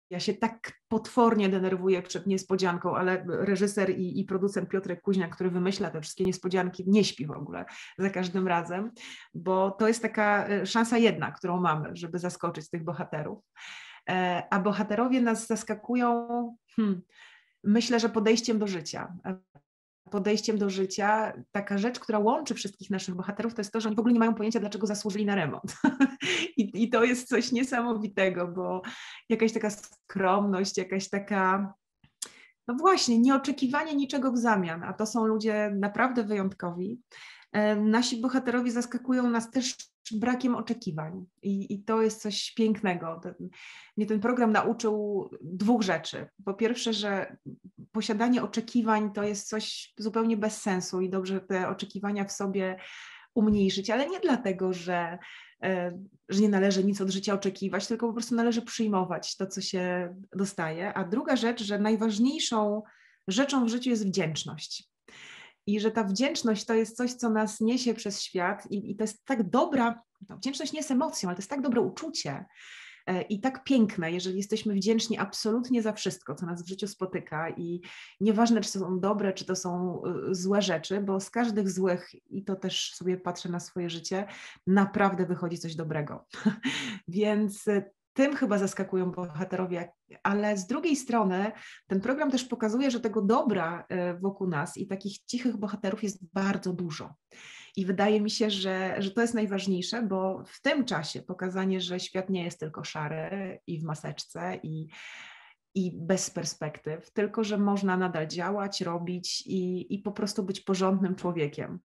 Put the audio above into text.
Ja się tak potwornie denerwuję przed niespodzianką, ale reżyser i producent Piotrek Kuźniak, który wymyśla te wszystkie niespodzianki, nie śpi w ogóle za każdym razem, bo to jest taka szansa jedna, którą mamy, żeby zaskoczyć tych bohaterów. A bohaterowie nas zaskakują, myślę, że podejściem do życia. Podejściem do życia, taka rzecz, która łączy wszystkich naszych bohaterów, to jest to, że oni w ogóle nie mają pojęcia, dlaczego zasłużyli na remont. I to jest coś niesamowitego, bo jakaś taka skromność, jakaś taka, no właśnie, nieoczekiwanie niczego w zamian, a to są ludzie naprawdę wyjątkowi. Nasi bohaterowie zaskakują nas też brakiem oczekiwań i to jest coś pięknego. Mnie ten program nauczył dwóch rzeczy. Po pierwsze, że posiadanie oczekiwań to jest coś zupełnie bez sensu i dobrze te oczekiwania w sobie umniejszyć, ale nie dlatego, że nie należy nic od życia oczekiwać, tylko po prostu należy przyjmować to, co się dostaje. A druga rzecz, że najważniejszą rzeczą w życiu jest wdzięczność. I że ta wdzięczność to jest coś, co nas niesie przez świat i to jest tak dobra, no, wdzięczność nie jest emocją, ale to jest tak dobre uczucie i tak piękne, jeżeli jesteśmy wdzięczni absolutnie za wszystko, co nas w życiu spotyka i nieważne, czy to są dobre, czy to są złe rzeczy, bo z każdych złych, i to też sobie patrzę na swoje życie, naprawdę wychodzi coś dobrego. Więc tym chyba zaskakują bohaterowie, ale z drugiej strony ten program też pokazuje, że tego dobra wokół nas i takich cichych bohaterów jest bardzo dużo. I wydaje mi się, że to jest najważniejsze, bo w tym czasie pokazanie, że świat nie jest tylko szary i w maseczce i bez perspektyw, tylko że można nadal działać, robić i po prostu być porządnym człowiekiem.